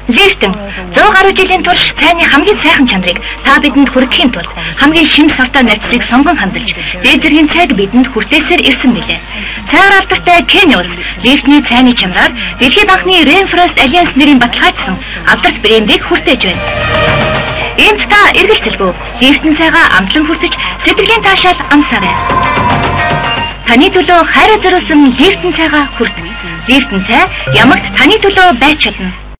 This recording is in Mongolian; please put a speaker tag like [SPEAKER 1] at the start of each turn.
[SPEAKER 1] Лифтэн 100 гаруй жилийн турш цайны хамгийн сайхан чанарыг та бидэнд хүргэхийн тулд хамгийн шин савтай найзлыг сонгон хандаж дээд зэргийн цайг бидэнд хүртээсээр ирсэн билээ. Цайгаар алдартай Кениус лифтний цайны чанараар дэлхийд анхны Rainforest Alliance нэрийн баталгаажсан алдарт брендийг хүртээж байна. Энд та эргэлзэлгүй лифтний цайгаа амтлан хүртэж сэтгэлийн таашаал амсаарай. Таны төлөө хайраа зориулсан лифтний цайгаа хүртэн. Лифтний цай ямагт таны төлөө байж чадна.